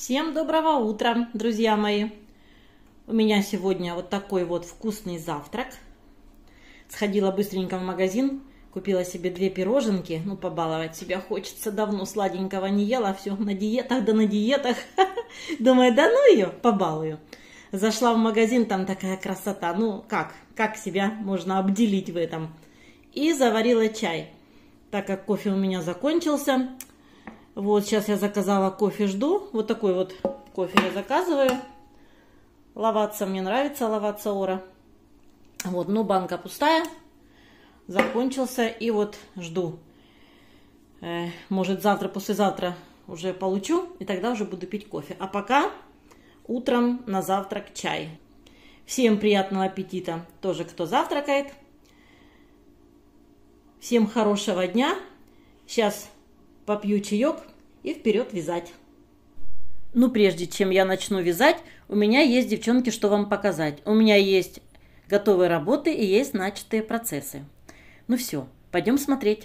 Всем доброго утра, друзья мои! У меня сегодня вот такой вот вкусный завтрак. Сходила быстренько в магазин, купила себе 2 пироженки. Ну, побаловать себя хочется, давно сладенького не ела, все на диетах, да на диетах. Думаю, да ну ее, побалую. Зашла в магазин, там такая красота. Ну, как себя можно обделить в этом? И заварила чай, так как кофе у меня закончился. Вот, сейчас я заказала кофе, жду. Вот такой вот кофе я заказываю. Лаватца, мне нравится Лаватца Ора. Вот, ну, банка пустая. Закончился, и вот жду. Может, завтра, послезавтра уже получу, и тогда уже буду пить кофе. А пока утром на завтрак чай. Всем приятного аппетита, тоже кто завтракает. Всем хорошего дня. Сейчас попью чаек и вперед вязать. Ну, прежде чем я начну вязать, у меня есть, девчонки, что вам показать. У меня есть готовые работы и есть начатые процессы. Ну все, пойдем смотреть.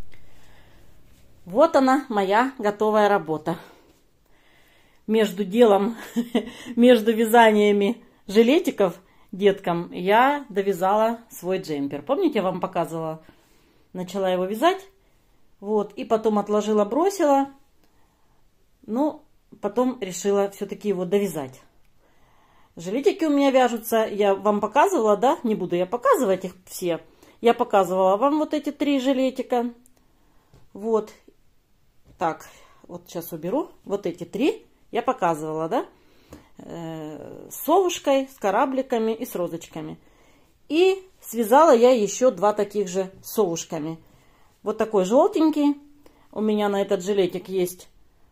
Вот она, моя готовая работа. Между делом, между вязаниями жилетиков деткам я довязала свой джемпер. Помните, я вам показывала? Начала его вязать. Вот, и потом отложила, бросила. Ну, потом решила все-таки его довязать. Жилетики у меня вяжутся. Я вам показывала, да? Не буду я показывать их все. Я показывала вам вот эти 3 жилетика. Вот. Так, вот сейчас уберу. Вот эти 3 я показывала, да? С совушкой, с корабликами и с розочками. И связала я еще 2 таких же с совушками. Вот такой желтенький. У меня на этот жилетик есть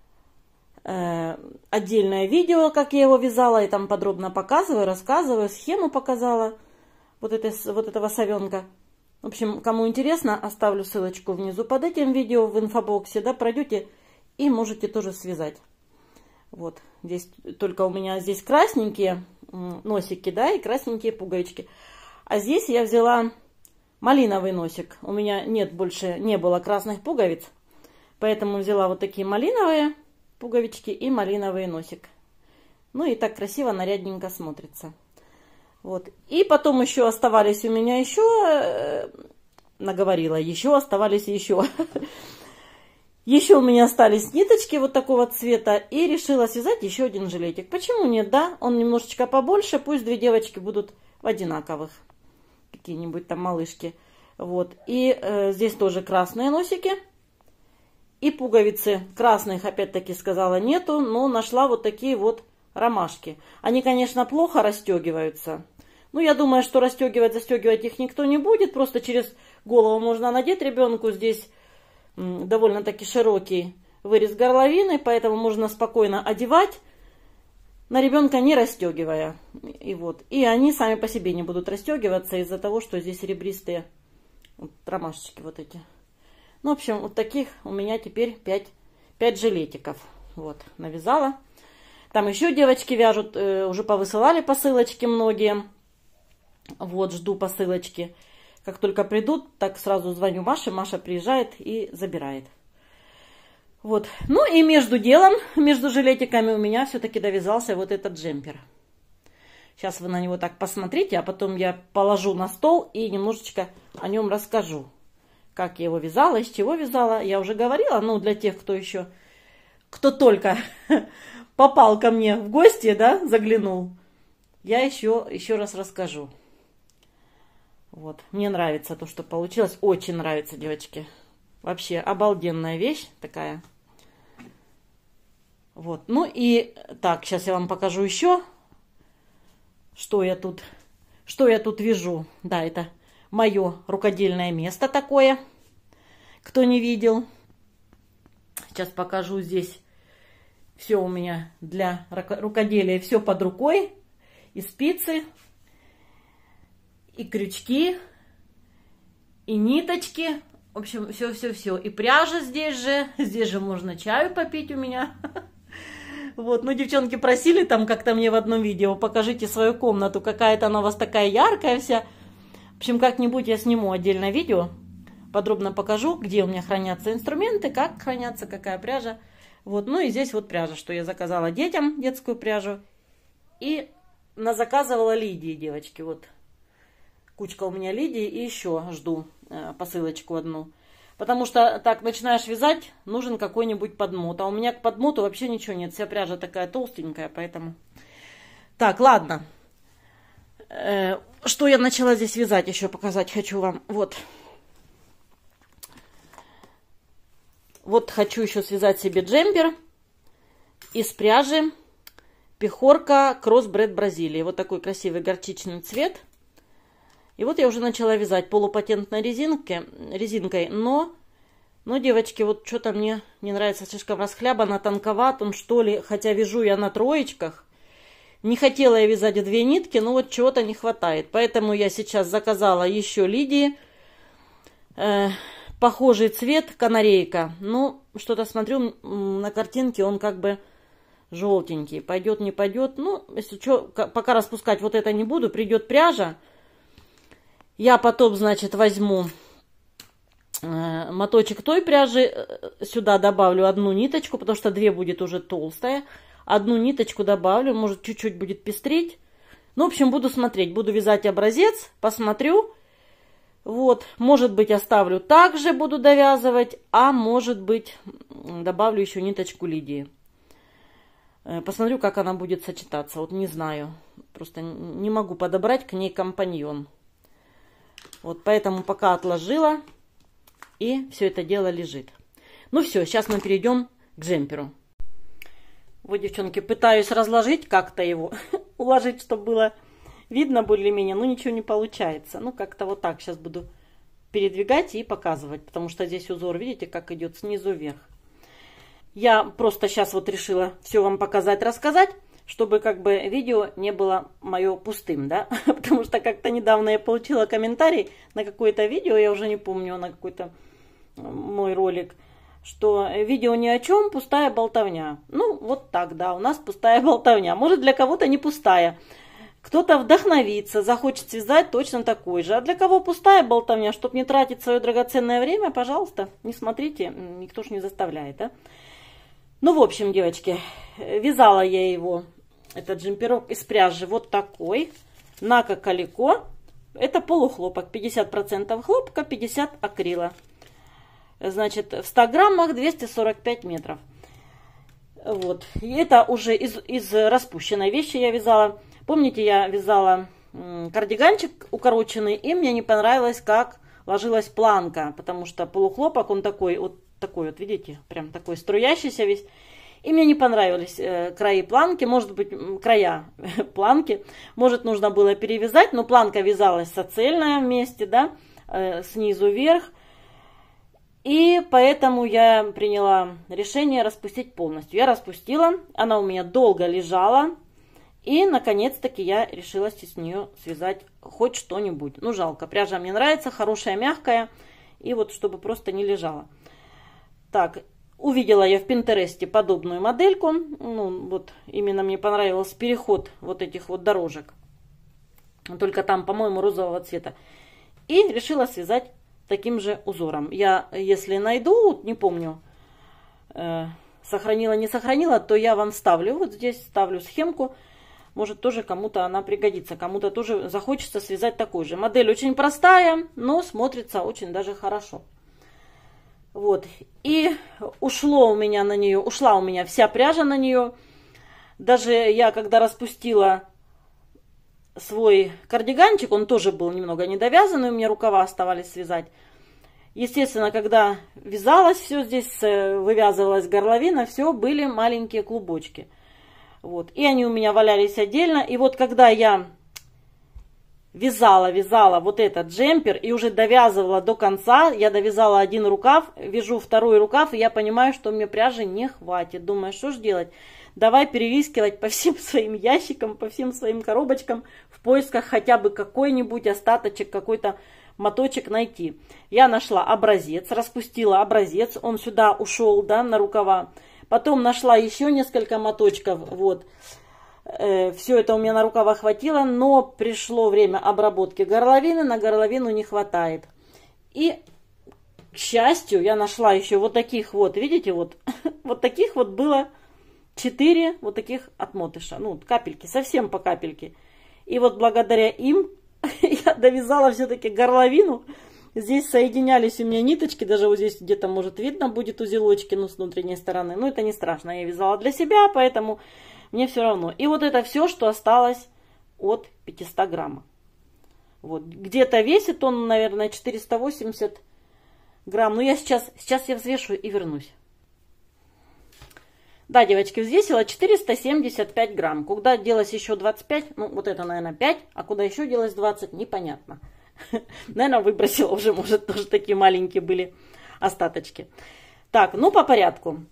отдельное видео, как я его вязала. И там подробно показываю, рассказываю. Схему показала вот этого совенка. В общем, кому интересно, оставлю ссылочку внизу под этим видео в инфобоксе. Да, пройдете и можете тоже связать. Вот. Здесь только у меня здесь красненькие носики, да, и красненькие пуговички. А здесь я взяла малиновый носик. У меня не было красных пуговиц. Поэтому взяла вот такие малиновые пуговички и малиновый носик. Ну и так красиво, нарядненько смотрится. Вот. И потом еще оставались у меня наговорила, оставались еще. Еще у меня остались ниточки вот такого цвета. И решила связать еще один жилетик. Почему нет, да? Он немножечко побольше. Пусть 2 девочки будут в одинаковых. Какие-нибудь там малышки. Вот. И здесь тоже красные носики. И пуговицы красных, опять-таки, сказала, нету. Но нашла вот такие вот ромашки. Они, конечно, плохо расстегиваются. Ну, я думаю, что застегивать их никто не будет. Просто через голову можно надеть ребенку. Здесь довольно-таки широкий вырез горловины. Поэтому можно спокойно одевать на ребенка, не расстегивая. И они сами по себе не будут расстегиваться из-за того, что здесь ребристые вот ромашечки вот эти. Ну, в общем, вот таких у меня теперь 5 жилетиков. Вот, навязала. Там еще девочки вяжут, уже повысылали посылочки многие. Вот, жду посылочки. Как только придут, так сразу звоню Маше. Маша приезжает и забирает. Вот. Ну и между делом, между жилетиками у меня все-таки довязался вот этот джемпер. Сейчас вы на него так посмотрите, а потом я положу на стол и немножечко о нем расскажу. Как я его вязала, из чего вязала. Я уже говорила, ну для тех, кто только попал ко мне в гости, да, заглянул. Я еще раз расскажу. Вот. Мне нравится то, что получилось. Очень нравится, девочки. Вообще обалденная вещь такая. Вот. Ну и так, сейчас я вам покажу еще, что я тут вяжу. Да, это мое рукодельное место такое. Кто не видел. Сейчас покажу здесь. Все у меня для рукоделия, все под рукой. И спицы, и крючки, и ниточки. В общем, все. И пряжа здесь же можно чаю попить у меня. Вот, ну, девчонки просили там как-то мне в одном видео, покажите свою комнату, какая-то она у вас такая яркая вся. В общем, как-нибудь я сниму отдельное видео, подробно покажу, где у меня хранятся инструменты, как хранятся, какая пряжа. Вот, ну и здесь вот пряжа, что я заказала детям, детскую пряжу. И заказывала Лидии, девочки, вот. Кучка у меня Лидии, и еще жду посылочку одну. Потому что так начинаешь вязать, нужен какой-нибудь подмот. А у меня к подмоту вообще ничего нет. Вся пряжа такая толстенькая, поэтому... Так, ладно. Что я начала здесь вязать, еще показать хочу вам. Вот. Вот хочу еще связать себе джемпер из пряжи Пехорка Crossbred Бразилии. Вот такой красивый горчичный цвет. И вот я уже начала вязать полупатентной резинкой, но, девочки, вот что-то мне не нравится, слишком расхлябано, тонковат он, что ли, хотя вяжу я на троечках. Не хотела я вязать 2 нитки, но вот чего-то не хватает. Поэтому я сейчас заказала еще Лидии. Похожий цвет, канарейка. Ну, что-то смотрю на картинке, он как бы желтенький. Пойдет, не пойдет. Ну, если что, пока распускать вот это не буду. Придет пряжа. Я потом, значит, возьму моточек той пряжи. Сюда добавлю 1 ниточку, потому что 2 будет уже толстая. 1 ниточку добавлю, может, чуть-чуть будет пестреть. Ну, в общем, буду смотреть. Буду вязать образец, посмотрю. Вот, может быть, оставлю также, буду довязывать, а может быть, добавлю еще ниточку Лидии. Посмотрю, как она будет сочетаться. Вот не знаю, просто не могу подобрать к ней компаньон. Вот, поэтому пока отложила, и все это дело лежит. Ну все, сейчас мы перейдем к джемперу. Вот, девчонки, пытаюсь разложить как-то его, уложить, чтобы было... Видно более-менее, но ничего не получается. Ну, как-то вот так сейчас буду передвигать и показывать. Потому что здесь узор, видите, как идет снизу вверх. Я просто сейчас вот решила все вам показать, рассказать, чтобы как бы видео не было мое пустым, да. Потому что как-то недавно я получила комментарий на какое-то видео, я уже не помню, на какой-то мой ролик, что видео ни о чем, пустая болтовня. Ну, вот так, да, у нас пустая болтовня. Может, для кого-то не пустая. Кто-то вдохновится, захочет связать точно такой же. А для кого пустая болтовня, чтобы не тратить свое драгоценное время, пожалуйста, не смотрите, никто ж не заставляет, да? Ну, в общем, девочки, вязала я его, этот джемперок из пряжи вот такой, на кокалико. Это полухлопок, 50% хлопка, 50 акрила. Значит, в 100 граммах 245 метров. Вот, и это уже из распущенной вещи я вязала. Помните, я вязала кардиганчик укороченный, и мне не понравилось, как ложилась планка, потому что полухлопок, он такой вот, видите, прям такой струящийся весь. И мне не понравились краи планки, может быть, края планки, может, нужно было перевязать, но планка вязалась соцельная вместе, да, снизу вверх. И поэтому я приняла решение распустить полностью. Я распустила, она у меня долго лежала. И, наконец-таки, я решила с нее связать хоть что-нибудь. Ну, жалко, пряжа мне нравится, хорошая, мягкая. И вот, чтобы просто не лежала. Так, увидела я в Пинтересте подобную модельку. Ну, вот, именно мне понравился переход вот этих вот дорожек. Только там, по-моему, розового цвета. И решила связать таким же узором. Я, если найду, не помню, сохранила, не сохранила, то я вам ставлю. Вот здесь ставлю схемку. Может, тоже кому-то она пригодится. Кому-то тоже захочется связать такой же. Модель очень простая, но смотрится очень даже хорошо. Вот. И ушла у меня вся пряжа на нее. Даже я, когда распустила свой кардиганчик, он тоже был немного недовязанный, у меня рукава оставались связать. Естественно, когда вязалось все здесь, вывязывалась горловина, все были маленькие клубочки. Вот. И они у меня валялись отдельно. И вот когда я вязала вот этот джемпер и уже довязывала до конца, я довязала 1 рукав, вяжу 2 рукав, и я понимаю, что мне пряжи не хватит. Думаю, что же делать? Давай перевискивать по всем своим ящикам, по всем своим коробочкам в поисках хотя бы какой-нибудь остаточек, какой-то моточек найти. Я нашла образец, распустила образец, он сюда ушел, да, на рукава. Потом нашла еще несколько моточков, вот. Все это у меня на рукава хватило, но пришло время обработки горловины, на горловину не хватает. И К счастью, я нашла еще вот таких вот, видите, вот, вот таких вот было 4 вот таких отмотыша. Ну, капельки, совсем по капельке. И вот благодаря им я довязала все-таки горловину. Здесь соединялись у меня ниточки, даже вот здесь где-то, может, видно будет узелочки, ну, с внутренней стороны. Но это не страшно, я вязала для себя, поэтому мне все равно. И вот это все, что осталось от 500 грамма. Вот, где-то весит он, наверное, 480 грамм. Ну, я сейчас я взвешу и вернусь. Да, девочки, взвесила 475 грамм. Куда делось еще 25? Ну, вот это, наверное, 5. А куда еще делось 20? Непонятно. Наверное, выбросила уже, может, тоже такие маленькие были остаточки. Так, ну, по порядку.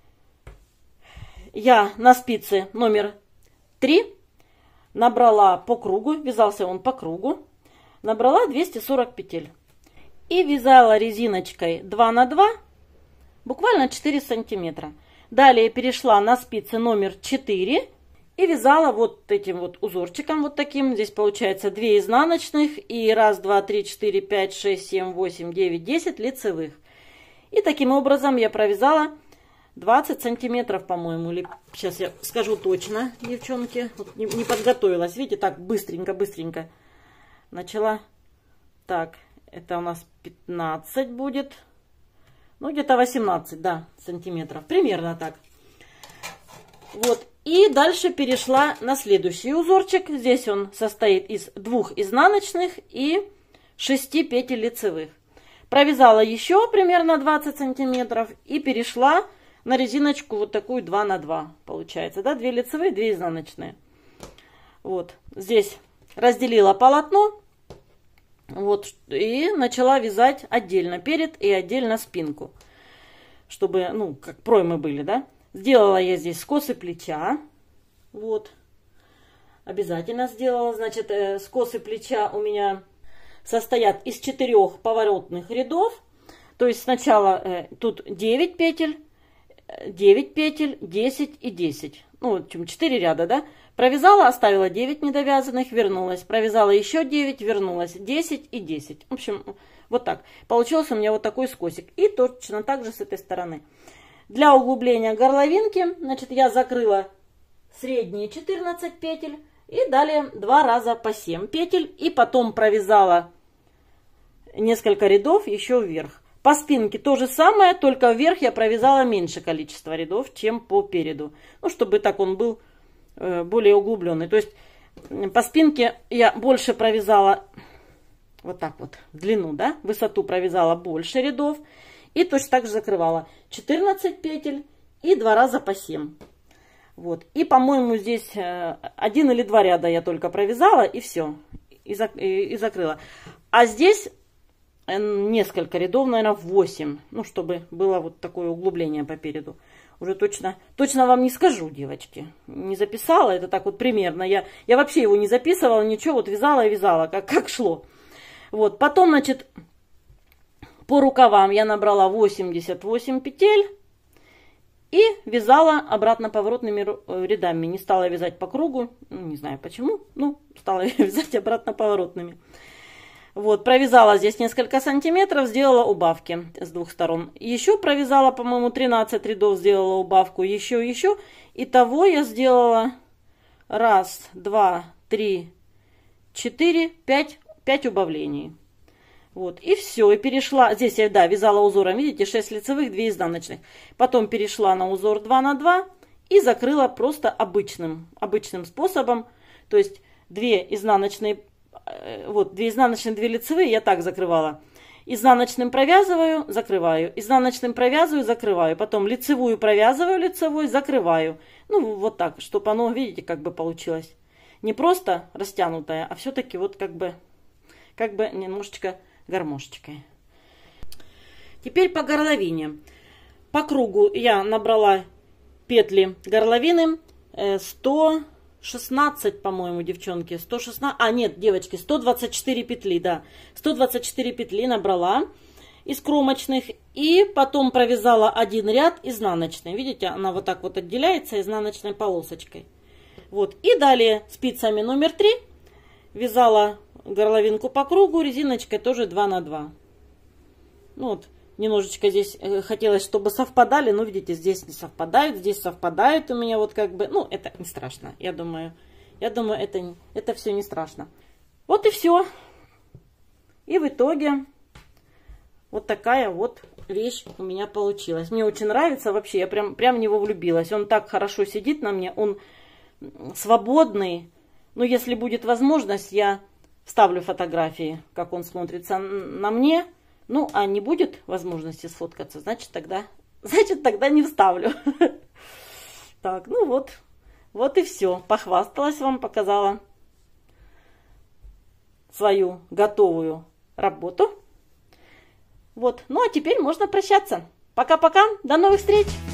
Я на спице номер 3 набрала по кругу, вязался он по кругу, набрала 240 петель. И вязала резиночкой 2 на 2, буквально 4 сантиметра. Далее перешла на спицы номер 4 и вязала вот этим вот узорчиком вот таким. Здесь получается 2 изнаночных и 1, 2, 3, 4, 5, 6, 7, 8, 9, 10 лицевых. И таким образом я провязала 20 сантиметров, по-моему. Или сейчас я скажу точно, девчонки. Вот не подготовилась. Видите, так быстренько начала. Так, это у нас 15 будет. Ну, где-то 18, да, сантиметров. Примерно так. Вот. И дальше перешла на следующий узорчик. Здесь он состоит из 2 изнаночных и 6 петель лицевых. Провязала еще примерно 20 сантиметров и перешла на резиночку вот такую 2 на 2. Получается, да, 2 лицевые, 2 изнаночные. Вот. Здесь разделила полотно. Вот, и начала вязать отдельно перед и отдельно спинку, чтобы, ну, как проймы были, да. Сделала я здесь скосы плеча, вот, обязательно сделала, значит, скосы плеча у меня состоят из 4 поворотных рядов, то есть сначала тут 9 петель, 9 петель, 10 и 10, ну, в общем, 4 ряда, да. Провязала, оставила 9 недовязанных, вернулась. Провязала еще 9, вернулась. 10 и 10. В общем, вот так. Получился у меня вот такой скосик. И точно так же с этой стороны. Для углубления горловинки, значит, я закрыла средние 14 петель. И далее 2 раза по 7 петель. И потом провязала несколько рядов еще вверх. По спинке то же самое, только вверх я провязала меньше количество рядов, чем по переду. Ну, чтобы так он был более углубленный. То есть по спинке я больше провязала вот так вот в длину, да, высоту провязала больше рядов и точно так же закрывала 14 петель и 2 раза по 7. Вот. И, по-моему, здесь 1 или 2 ряда я только провязала и все, и закрыла. А здесь несколько рядов, наверное, 8, ну, чтобы было вот такое углубление по переду. Уже точно вам не скажу, девочки. Не записала, это так вот примерно. Я вообще его не записывала, ничего, вот вязала и вязала, как шло. Вот, потом, значит, по рукавам я набрала 88 петель и вязала обратно поворотными рядами. Не стала вязать по кругу, не знаю почему, ну, стала вязать обратно поворотными. Вот, провязала здесь несколько сантиметров, сделала убавки с 2 сторон. Еще провязала, по-моему, 13 рядов, сделала убавку, еще. Итого я сделала 1, 2, 3, 4, 5 убавлений. Вот, и все, и перешла, здесь я, да, вязала узором, видите, 6 лицевых, 2 изнаночных. Потом перешла на узор 2 на 2 и закрыла просто обычным способом, то есть 2 изнаночные. Вот, 2 изнаночные, 2 лицевые, я так закрывала. Изнаночным провязываю, закрываю. Изнаночным провязываю, закрываю. Потом лицевую провязываю, лицевой, закрываю. Ну, вот так, чтобы оно, видите, как бы получилось. Не просто растянутое, а все-таки вот как бы немножечко гармошечкой. Теперь по горловине. По кругу я набрала петли горловины 116, по-моему, девчонки, 116, а нет, девочки, 124 петли, да, 124 петли набрала из кромочных и потом провязала 1 ряд изнаночный, видите, она вот так вот отделяется изнаночной полосочкой. Вот, и далее спицами номер 3 вязала горловинку по кругу, резиночкой тоже 2 на 2. Ну вот, Немножечко здесь хотелось, чтобы совпадали, но, видите, здесь не совпадают, здесь совпадают у меня вот как бы, ну, это не страшно, я думаю, это все не страшно. Вот и все. И в итоге вот такая вот вещь у меня получилась. Мне очень нравится вообще, я прям в него влюбилась. Он так хорошо сидит на мне, он свободный. Но если будет возможность, я вставлю фотографии, как он смотрится на мне. Ну, а не будет возможности сфоткаться, значит, тогда не вставлю. Так, ну вот. Вот и все. Похвасталась вам, показала свою готовую работу. Вот. Ну, а теперь можно прощаться. Пока-пока. До новых встреч.